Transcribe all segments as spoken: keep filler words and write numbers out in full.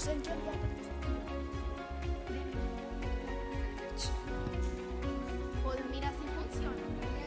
Podem mirar si funciona.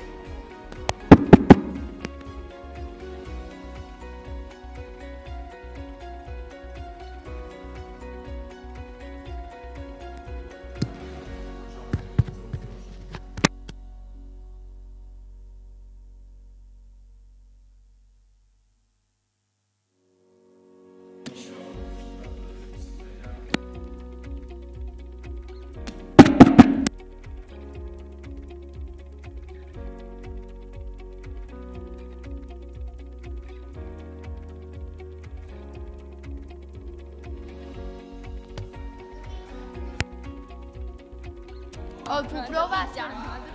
El puc provar, ja.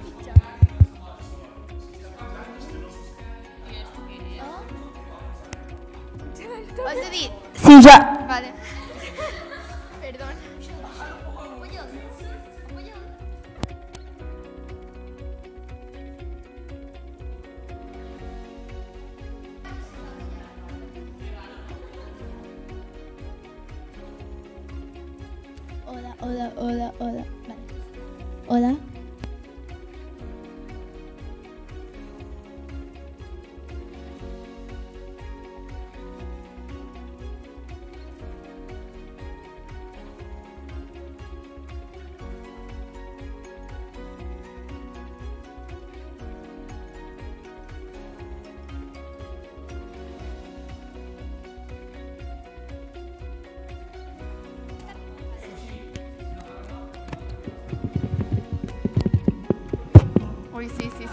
Has de dir... Sí, ja. Vale. Perdona. Hola, hola, hola, hola. Vale. Hola. Ui, sí, sí.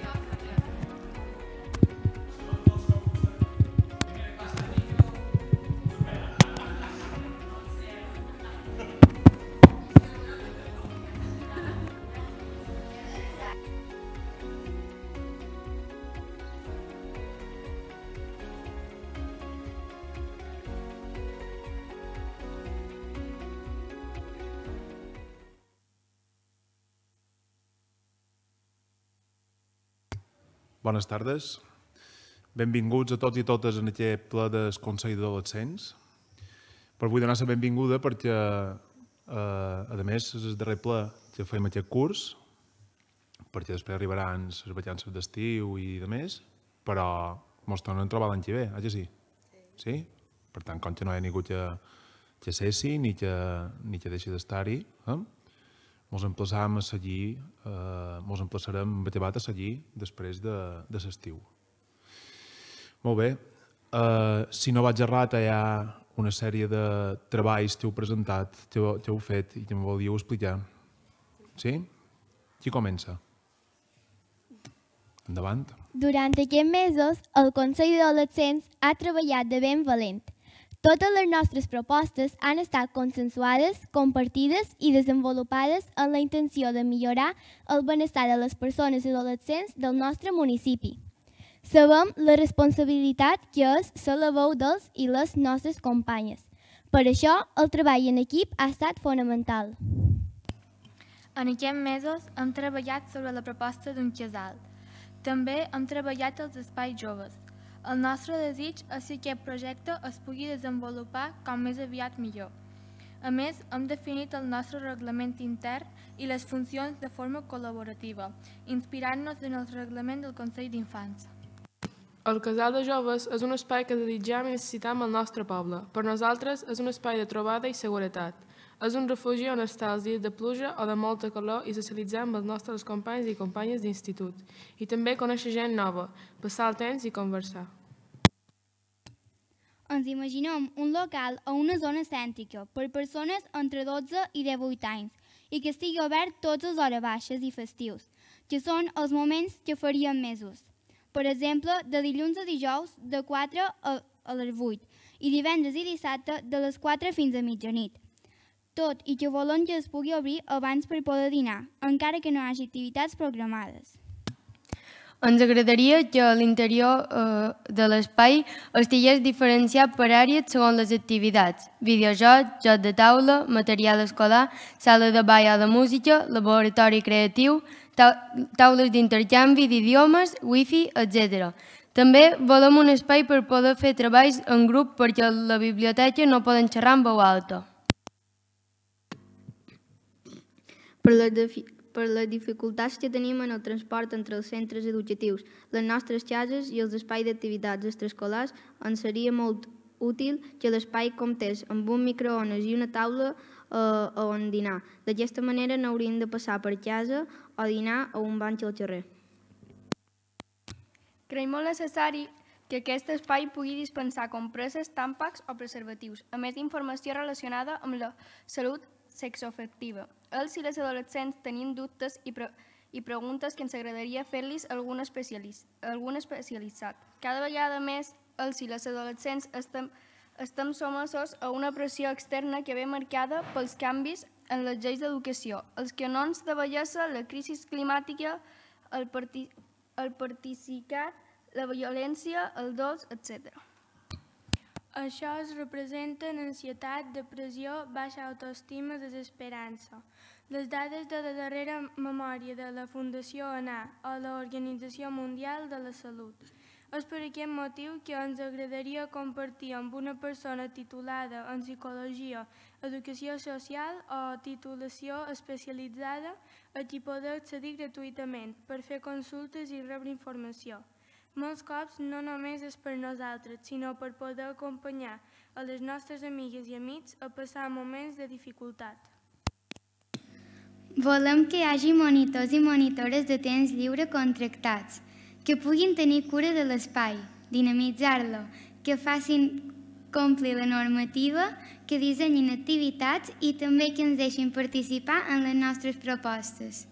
Bones tardes. Benvinguts a tots i totes en aquest ple del Consell d'Adolescents. Però vull donar la benvinguda perquè, eh, a més, és el darrer ple que fem aquest curs, perquè després arribaran les vacances d'estiu i de més, però ens tornem a trobar l'any que ve, eh que sí? Sí? Per tant, com que no hi ha ningú que, que cessi ni que, ni que deixi d'estar-hi, eh? Ens emplaçàvem a seguir, eh, ens emplaçarem amb debat a seguir després de, de l'estiu. Molt bé. Eh, si no vaig errat, hi ha una sèrie de treballs que heu presentat, que heu, que heu fet i que em volíeu explicar. Sí? Qui comença? Endavant. Durant aquests mesos, el Consell d'Adolescents ha treballat de ben valent. Totes les nostres propostes han estat consensuades, compartides i desenvolupades amb la intenció de millorar el benestar de les persones i adolescents del nostre municipi. Sabem la responsabilitat que és ser la veu dels i les nostres companyes. Per això, el treball en equip ha estat fonamental. En aquests mesos hem treballat sobre la proposta d'un casal. També hem treballat els espais joves. El nostre desig és que aquest projecte es pugui desenvolupar com més aviat millor. A més, hem definit el nostre reglament intern i les funcions de forma col·laborativa, inspirant-nos en el reglament del Consell d'Infants. El Casal de Joves és un espai que desitjam i necessitam al nostre poble. Per nosaltres és un espai de trobada i seguretat. És un refugi on estar els dies de pluja o de molta calor i socialitzar amb els nostres companys i companyes d'institut. I també conèixer gent nova, passar el temps i conversar. Ens imaginem un local a una zona cèntrica per persones entre dotze i divuit anys i que estigui obert tots els hores baixes i festius, que són els moments que faríem mesos. Per exemple, de dilluns a dijous de quatre a les vuit i divendres i dissabte de les quatre fins a mitjanit. Tot i que volem que es pugui obrir abans per poder dinar, encara que no hi hagi activitats programades. Ens agradaria que a l'interior eh, de l'espai estigués diferenciat per àrees segons les activitats: videojocs, joc de taula, material escolar, sala de ball o de música, laboratori creatiu, taules d'intercanvi d'idiomes, wifi, etcètera. També volem un espai per poder fer treballs en grup perquè a la biblioteca no poden xerrar en veu alta. Per les, per les dificultats que tenim en el transport entre els centres educatius, les nostres cases i els espais d'activitats extraescolars, ens seria molt útil que l'espai comptés amb un microones i una taula eh, on dinar. D'aquesta manera no hauríem de passar per casa o dinar a un banc al carrer. Creiem molt necessari que aquest espai pugui dispensar compreses, tàmpacs o preservatius, a més d'informació relacionada amb la salut sexoafectiva. Els i les adolescents tenim dubtes i, pre i preguntes que ens agradaria fer-los a algun, especialista, algun especialitzat. Cada vegada més els i les adolescents estem, estem somesos a una pressió externa que ve marcada pels canvis en les lleis d'educació, els canons de bellesa, la crisi climàtica, el, parti el participat, la violència, el dos, etcètera. Això es representa en ansietat, depressió, baixa autoestima, desesperança. Les dades de la darrera memòria de la Fundació ANA o l'Organització Mundial de la Salut. És per aquest motiu que ens agradaria compartir amb una persona titulada en psicologia, educació social o titulació especialitzada a qui poder accedir gratuïtament per fer consultes i rebre informació. Molts cops no només és per nosaltres, sinó per poder acompanyar a les nostres amigues i amics a passar moments de dificultat. Volem que hi hagi monitors i monitores de temps lliure contractats, que puguin tenir cura de l'espai, dinamitzar-lo, que facin complir la normativa, que dissenyin activitats i també que ens deixin participar en les nostres propostes.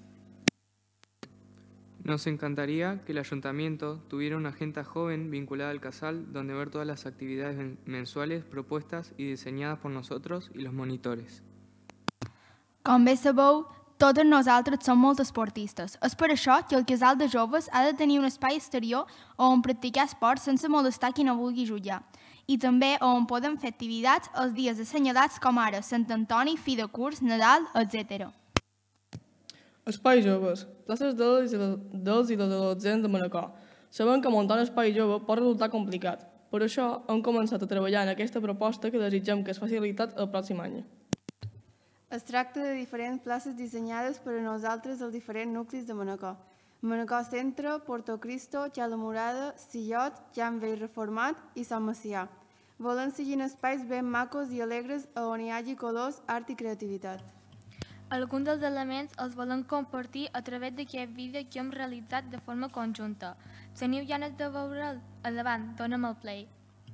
Nos encantaría que el Ayuntamiento tuviera una agenda joven vinculada al casal donde ver todas las actividades mensuales propuestas y diseñadas por nosotros y los monitores. Com bé sabeu, totes nosaltres som molt esportistes. És per això que el casal de joves ha de tenir un espai exterior on practicar esport sense molestar qui no vulgui jugar. I també on podem fer activitats els dies assenyalats com ara Sant Antoni, fi de curs, Nadal, etcètera. Espai joves, places dels i les adolescents de Manacor. Sabem que muntar un espai jove pot resultar complicat. Per això hem començat a treballar en aquesta proposta que desitgem que es faci realitat el pròxim any. Es tracta de diferents places dissenyades per a nosaltres als diferents nuclis de Manacor. Manacor Centre, Porto Cristo, Cala Morada, Sillot, Can Vell Reformat i Sant Macià. Volem seguir espais ben macos i alegres on hi hagi colors, art i creativitat. Alguns dels elements els volem compartir a través d'aquest vídeo que hem realitzat de forma conjunta. Teniu ganes de veure'l? Endavant, dona'm el play.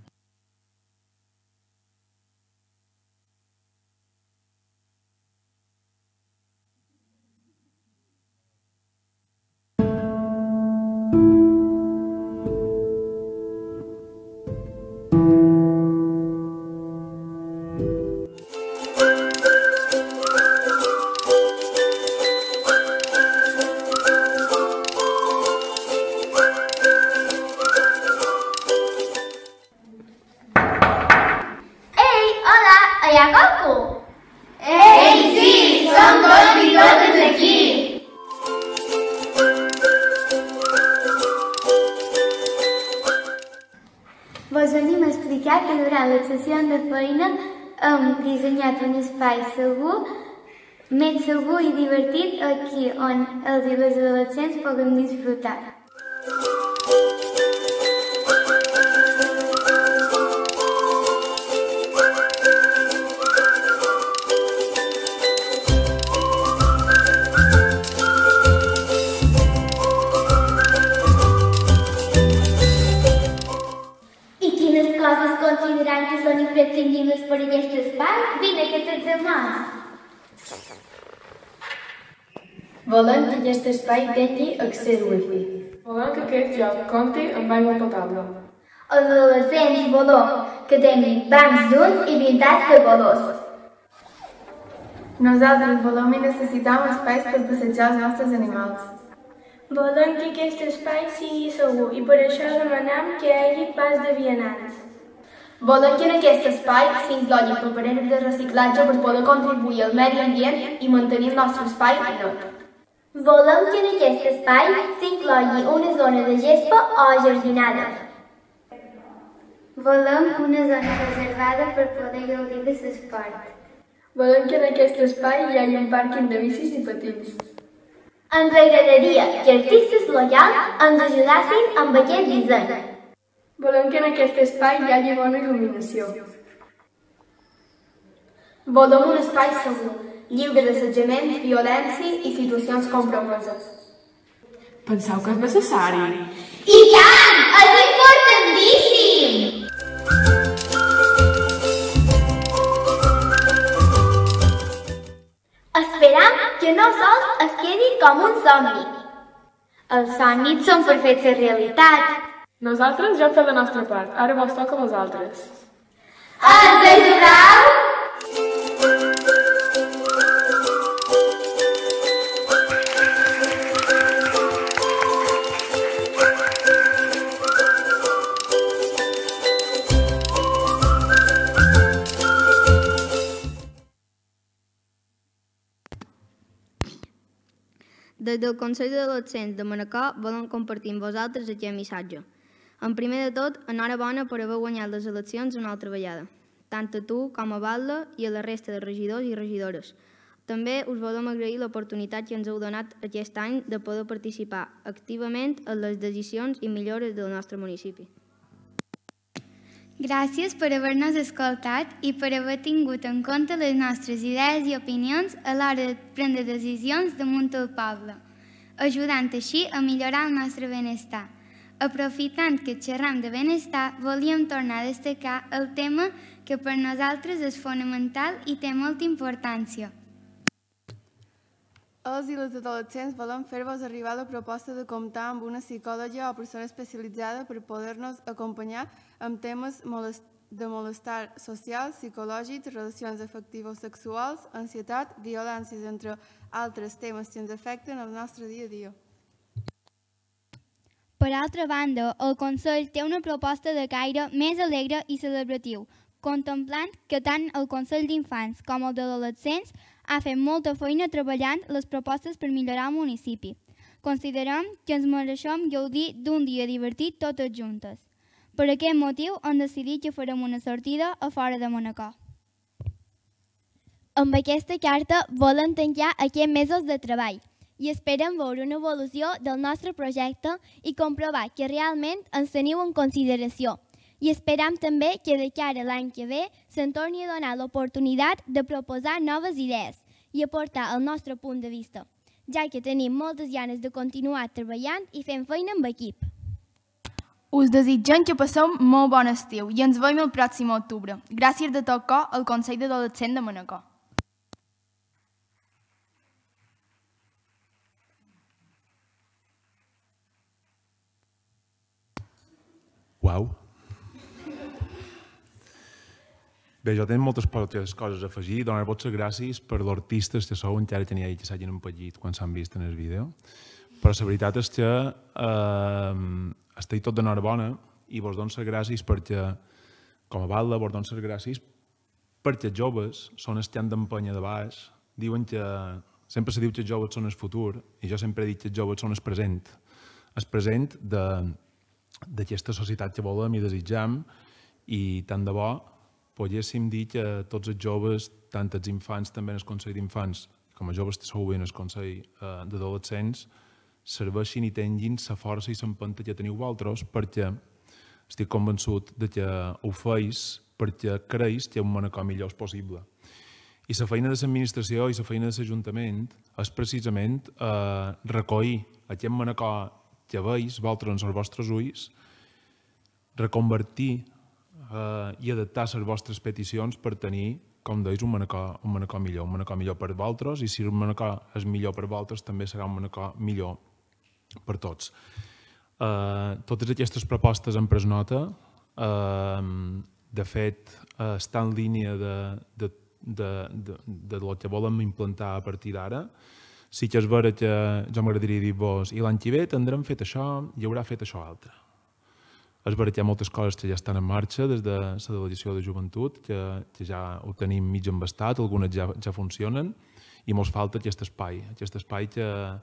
Vos venim a explicar que durant les sessions de feina hem dissenyat un espai segur, més segur i divertit aquí on els i les adolescents puguem disfrutar. Considerant que són imprescindibles per aquest espai, vine que t'ets de mas. Volem que aquest espai tingui accés wifi. Volem que aquest lloc compti amb aigua potable. Els adolescents volem que tinguin bancs junts i pintats de colors. Nosaltres volem i necessitem espais per passejar els nostres animals. Volem que aquest espai sigui segur i per això demanem que hi hagi pas de vianants. Volem que en aquest espai s'incloguin papereres de reciclatge per poder contribuir al medi ambient i mantenir el nostre espai net. Volem que en aquest espai s'inclogui una zona de gespa o jardinada. Volem una zona reservada per poder gaudir de l'esport. Volem que en aquest espai hi hagi un pàrquing de bicis i patins. Ens agradaria que artistes locals ens ajudassin amb aquest disseny. Volem que en aquest espai hi hagi bona il·luminació. Volem un espai segur, lliure d'assetjament, violència i situacions compromeses. Penseu que és necessari? I tant! És importantíssim! Esperam que no sols es quedi com un somni. Els somnis són per fer-se realitat. Nosaltres ja hem fet la nostra part, ara vos toca a vosaltres. Ens ajudeu? Des del Consell d'Adolescents de Manacor volem compartir amb vosaltres aquest missatge. En primer de tot, enhorabona per haver guanyat les eleccions una altra vegada, tant a tu com a Batlle i a la resta de regidors i regidores. També us volem agrair l'oportunitat que ens heu donat aquest any de poder participar activament en les decisions i millores del nostre municipi. Gràcies per haver-nos escoltat i per haver tingut en compte les nostres idees i opinions a l'hora de prendre decisions damunt el poble, ajudant així a millorar el nostre benestar. Aprofitant que xerram de benestar, volíem tornar a destacar el tema que per nosaltres és fonamental i té molta importància. Els i les adolescents volem fer-vos arribar la proposta de comptar amb una psicòloga o persona especialitzada per poder-nos acompanyar amb temes de malestar social, psicològic, relacions afectives sexuals, ansietat, violències, entre altres temes que ens afecten el nostre dia a dia. Per altra banda, el Consell té una proposta de caire més alegre i celebratiu, contemplant que tant el Consell d'Infants com el d'Adolescents ha fet molta feina treballant les propostes per millorar el municipi. Considerem que ens mereixem gaudir d'un dia divertit totes juntes. Per aquest motiu hem decidit que farem una sortida a fora de Manacor. Amb aquesta carta volem tancar aquests mesos de treball i esperem veure una evolució del nostre projecte i comprovar que realment ens teniu en consideració. I esperam també que de cara a l'any que ve se'n torni a donar l'oportunitat de proposar noves idees i aportar el nostre punt de vista, ja que tenim moltes ganes de continuar treballant i fent feina amb equip. Us desitgem que passeu molt bon estiu i ens veiem el pròxim octubre. Gràcies de tot cor al Consell d'Adolescents de Manacor. Uau! Bé, jo tinc moltes poques coses a afegir. Donar-vos les gràcies per l'artistes que sou, encara que n'hi ha que s'hagin empallit quan s'han vist en el vídeo. Però la veritat és que eh, estic tot d'enhorabona i vos dono les gràcies perquè, com a Batlle, vos dono les gràcies perquè els joves són els que han d'empènyer de baix. Diuen que, sempre se diu que els joves són el futur i jo sempre he dit que els joves són el present. El present d'aquesta societat que volem i desitjam i tant de bo poguéssim dir que tots els joves, tant els infants també en el Consell d'Infants, com a joves que sou bé en el Consell d'Adolescents, serveixin i tinguin la força i l'empenta que teniu vosaltres perquè estic convençut de que ho feis perquè creus que un Manacor millor és possible. I la feina de l'administració i la feina de l'Ajuntament és precisament eh, recollir aquest Manacor que veus, vosaltres en els vostres ulls, reconvertir eh, i adaptar les vostres peticions per tenir, com deis, un Manacor, un Manacor millor, un Manacor millor per vosaltres, i si un Manacor és millor per vosaltres, també serà un Manacor millor per tots. Eh, totes aquestes propostes en pres nota, eh, de fet, eh, està en línia de, de, de, de, de lo que volem implantar a partir d'ara. Sí que és vera que jo m'agradaria dir-vos i l'any que ve tindrem fet això i haurà fet això altre. És vera que hi ha moltes coses que ja estan en marxa des de la delegació de joventut, que, que ja ho tenim mig embastat, algunes ja, ja funcionen, i mos falta aquest espai, aquest espai que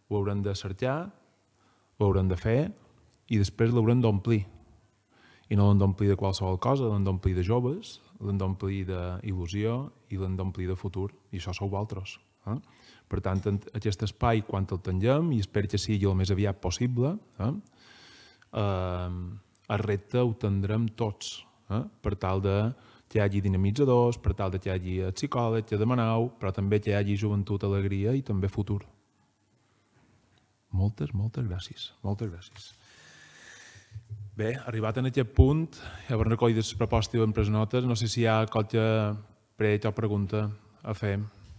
ho haurem de cercar, ho haurem de fer i després l'haurem d'omplir. I no l'hem d'omplir de qualsevol cosa, l'hem d'omplir de joves, l'hem d'omplir d'il·lusió i l'hem d'omplir de futur. I això sou vosaltres. Eh? Per tant, aquest espai, quan el tinguem, i espero que sigui el més aviat possible, eh? Eh, el repte ho tindrem tots, eh? Per tal de que hi hagi dinamitzadors, per tal de que hi hagi el psicòleg, que demaneu, però també que hi hagi joventut, alegria i també futur. Moltes, moltes gràcies. Moltes gràcies. Bé, arribat en aquest punt, ja vam recollir les propostes i les notes. No sé si hi ha qualque prec o pregunta a fer.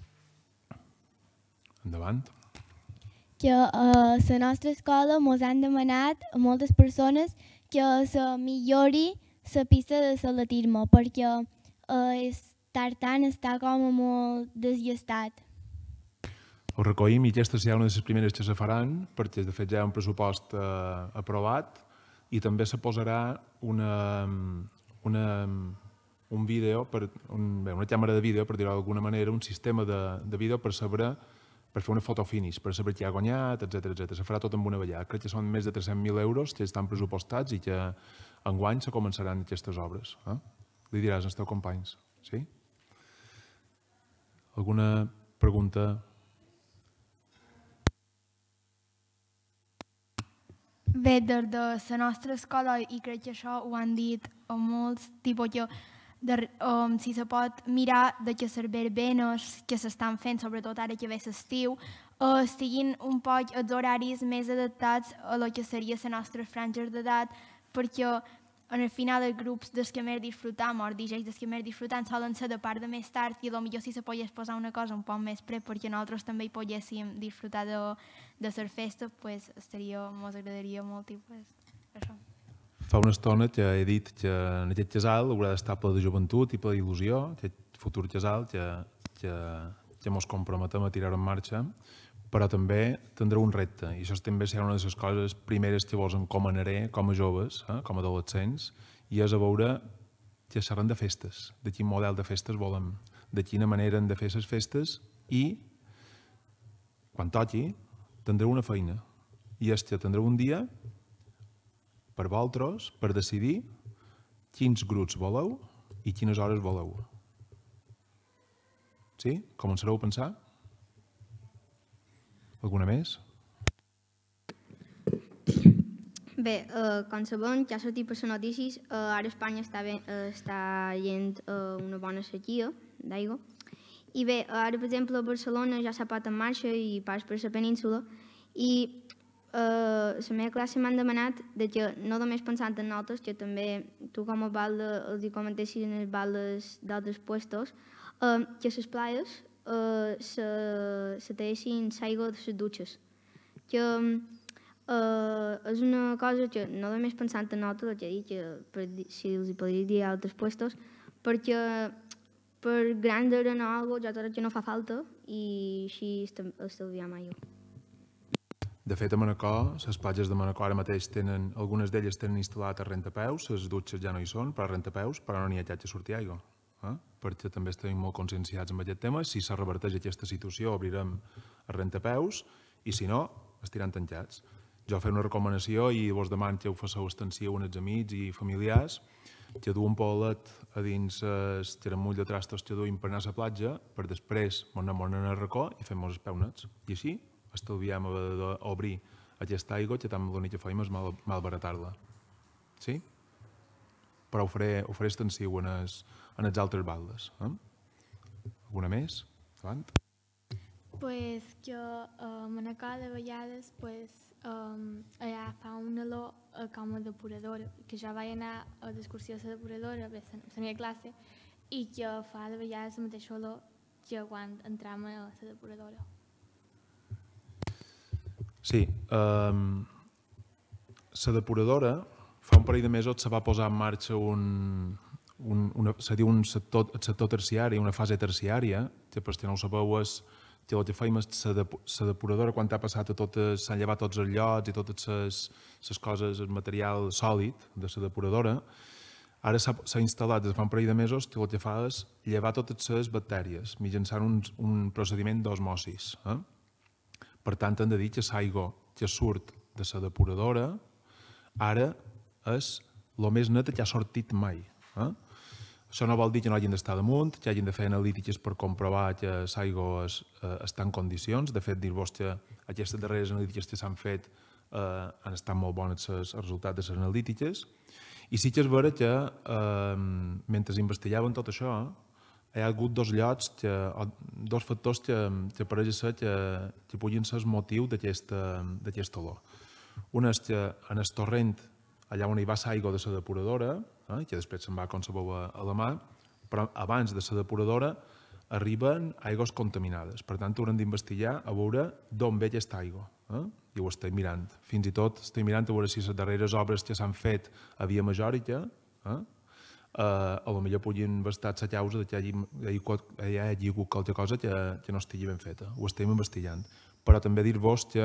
Endavant. Que a la nostra escola ens han demanat a moltes persones que se millori la pista de l'atletisme, perquè el tartan està com molt desgastat. Ho recollim i aquesta serà una de les primeres que se faran, perquè de fet ja hi ha un pressupost eh, aprovat i també se posarà una, una, un vídeo, per, un, bé, una càmera de vídeo, per dir-ho d'alguna manera, un sistema de, de vídeo per saber, per fer una foto finish, per saber qui ha guanyat, etcètera etcètera. Se farà tot amb una vegada. Crec que són més de tres-cents mil euros que estan pressupostats i que enguany se començaran aquestes obres. Eh? Li diràs als teus companys. Sí? Alguna pregunta? Bé, des de la nostra escola, i crec que això ho han dit a molts, tipus que de, um, si se pot mirar de que les verbenes que s'estan fent, sobretot ara que ve l'estiu, uh, estiguin un poc els horaris més adaptats a lo que seria la nostra franja d'edat, perquè en el final els grups dels que més disfrutam o els D Js dels que més disfrutam solen ser de part de més tard i potser si se pogués posar una cosa un poc més pre perquè nosaltres també hi poguéssim disfrutar de, de les festes, pues estaria, ens agradaria molt i pues, això. Fa una estona que he dit que en aquest casal haurà d'estar ple de joventut i ple d'il·lusió, aquest futur casal que, que, que ens comprometem a tirar en marxa, però també tindrà un repte, i això també serà una de les coses primeres que vos encomanaré com a joves, eh, com a adolescents, i és a veure que seran de festes, de quin model de festes volem, de quina manera hem de fer les festes, i quan toqui tindreu una feina, i és que tindreu un dia per vosaltres per decidir quins grups voleu i quines hores voleu. Sí? Començareu a pensar? Alguna més? Bé, eh, com sabem, ja ha sortit per les notícies, eh, ara Espanya està, ben, eh, està gent eh, una bona sequia d'aigua. I bé, ara, per exemple, a Barcelona ja s'ha posat en marxa i pas per la península i eh, la meva classe m'han demanat de que no només pensant en notes, que també tu com a balda els hi comentessis en els baldes d'altres puestos, eh, que les plaies Uh, se, se teessin l'aigua de les dutxes. Que uh, és una cosa que no només pensant en nosaltres, que he dit, que per, si els hi podria dir a altres puestos, perquè per gran d'arena o alguna cosa, ja tot que no fa falta i així estalviam aigua. De fet, a Manacor, les platges de Manacor ara mateix tenen, algunes d'elles tenen instal·lat a rentapeus, les dutxes ja no hi són, però a rentapeus, però no n'hi ha que sortir aigua. Eh? Perquè també estem molt conscienciats en aquest tema. Si se reverteix aquesta situació, obrirem a rentapeus i, si no, estiran tancats. Jo faig una recomanació i vos demano que ho fasseu extensiu amb els amics i familiars, que du un polet a dins el xeramull de trastos que duim per anar a la platja, per després ens anem al racó i fem els peus nets. I així estalviem d'obrir aquesta aigua que tant l'únic que fem és mal, malbaratar-la. Sí? Però ho faré, ho faré extensiu en els, en els altres baldes. Eh? Alguna més? Davant. Pues que a Manacor de vegades pues, um, allà fa una olor com a depuradora, que jo vaig anar a l'excursió a la depuradora, bé, la meva classe, i que fa de vegades la mateixa olor que quan entram a la depuradora. Sí, um, la depuradora fa un parell de mesos se va posar en marxa un, un, una, se diu un sector, sector terciari, una fase terciària, que per si no ho sabeu és que el que feim és la depuradora quan ha passat a totes, s'han llevat tots els llots i totes les, les coses, el material sòlid de la depuradora. Ara s'ha instal·lat des de fa un parell de mesos que el que fa és llevar totes les bactèries mitjançant un, un procediment d'osmosis. Eh? Per tant, hem de dir que l'aigua que surt de la depuradora ara és el més net que ha sortit mai. Eh? Això no vol dir que no hagin d'estar damunt, que hagin de fer analítiques per comprovar que l'aigua es, eh, està en condicions. De fet, dir-vos que aquestes darreres analítiques que s'han fet eh, han estat molt bones els resultats de les analítiques. I sí que és vera que eh, mentre investigaven tot això, hi ha hagut dos llocs, que, dos factors que, que pareix ser que, que puguin ser el motiu d'aquesta olor. Un és que en el torrent, allà on hi va l'aigua de la depuradora, eh, que després se'n va com sabeu a, a la mà, però abans de la depuradora arriben aigües contaminades. Per tant, haurem d'investigar a veure d'on ve aquesta aigua. Eh? I ho estem mirant. Fins i tot estem mirant a veure si les darreres obres que s'han fet a Via Majòrica eh, Uh, a lo millor puguin estar la causa que hi hagi, hi hagi hagut qualque cosa que, que no estigui ben feta. Ho estem investigant. Però també dir-vos que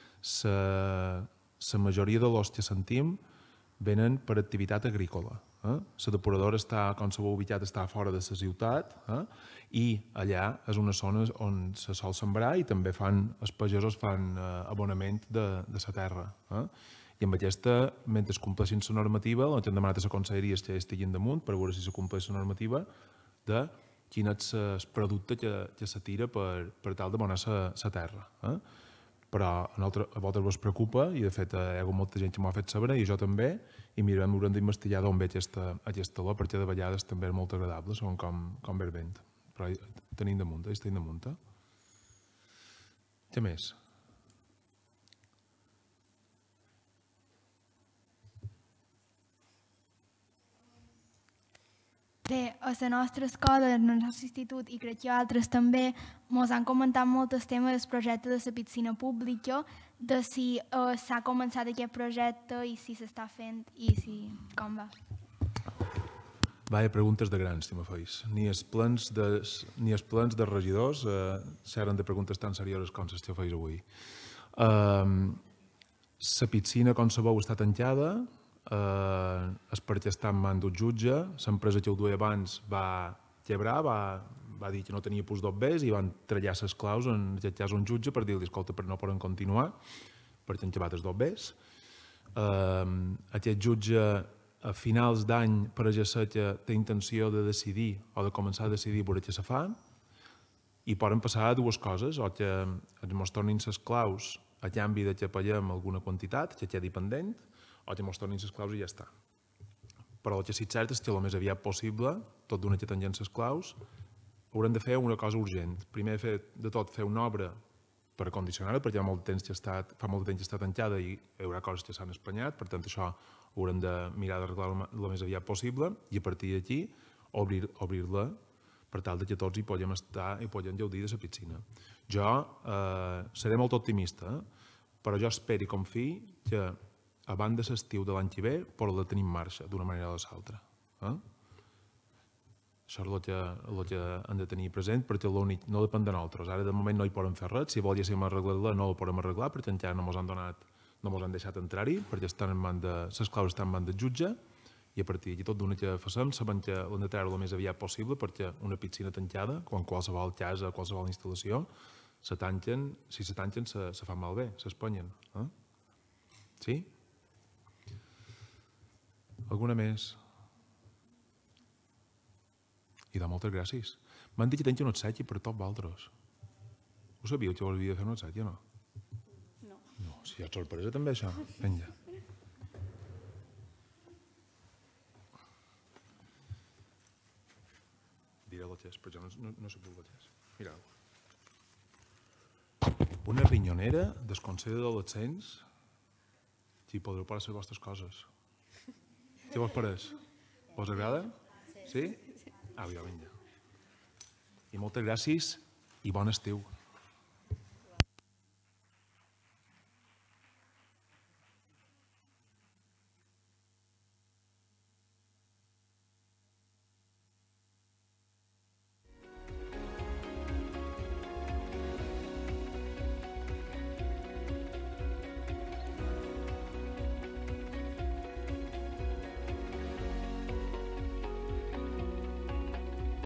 la majoria de l'os que sentim venen per activitat agrícola. Eh? La depuradora està, com sabeu ubicat, està fora de la ciutat eh? I allà és una zona on se sol sembrar i també fan, els pagesos fan eh, abonament de, de la terra. Eh? I amb aquesta, mentre es compleixin la normativa, el que hem demanat a la conselleria és que estiguin damunt per veure si se compleix la normativa de quin és el producte que, que se tira per, per tal d'abonar la terra. Eh? Però a, nosaltres, a vosaltres vos preocupa i de fet hi ha hagut molta gent que m'ho ha fet saber i jo també i mirarem, haurem d'investigar d'on ve aquesta, aquesta olor perquè de vegades també és molt agradable, són com, com ve el vent. Però tenim damunt, eh? Tenim damunt. Eh? Què més? Bé, a la nostra escola, en el nostre institut i crec que altres també, ens han comentat molt el tema del projecte de la piscina pública, de si uh, s'ha començat aquest projecte i si s'està fent i si com va. Vaya preguntes de grans, si me feis. Ni els plans de, ni els plans de regidors eh, seran de preguntes tan serioses com les que feis avui. Uh, la piscina, com sabeu, està tancada, Uh, és perquè està en mans d'un jutge. L'empresa que ho duia abans va quebrar, va, va dir que no tenia pus d'obbers i van trallar les claus, en aquest cas un jutge, per dir-li, escolta, però no poden continuar perquè han llevat els d'obbers. Uh, aquest jutge a finals d'any pareix ser que té intenció de decidir o de començar a decidir veure què se fa i poden passar dues coses, o que ens tornin les claus a canvi de que paguem alguna quantitat, que quedi pendent, o que ens tornin les claus i ja està. Però el que sí cert és que el més aviat possible, tot d'una que tengent les claus, haurem de fer una cosa urgent. Primer, fer, de tot, fer una obra per condicionar-la, perquè ha molt temps que està, fa molt temps que està tancada i hi haurà coses que s'han espanyat, per tant, això haurem de mirar d'arreglar el més aviat possible i a partir d'aquí obrir, obrir-la per tal que tots hi podem estar i podem gaudir de la piscina. Jo eh, seré molt optimista, eh? Però jo espero i confio que abans de l'estiu de l'any que ve podrà tenir en marxa d'una manera o de l'altra. Eh? Això és el que, el que hem de tenir present perquè l'únic no depèn de nosaltres. Ara de moment no hi podem fer res. Si volguéssim arreglar-la no la podem arreglar perquè encara no ens han donat, no ens han deixat entrar-hi perquè estan en mans de, les claus estan en mans del jutge i a partir d'aquí tot d'una que facem sabem que l'hem de treure el més aviat possible perquè una piscina tancada, quan qualsevol casa, qualsevol instal·lació, se tanquen, si se tanquen se, se fan malbé, s'espanyen. Eh? Sí? Alguna més? I de moltes gràcies. M'han dit que tenia un obsequi per tots vosaltres. Ho sabíeu que havia de fer un obsequi o no? No. No, si hi ha sorpresa també això. Vinga. Diré l'atès, però jo no, no, no sé per l'atès. Mireu. Una rinyonera del Consell d'Adolescents que hi podreu parar les vostres coses. Què vos pareix? Vos agrada? Sí? Ah, vinga. I moltes gràcies i bon estiu.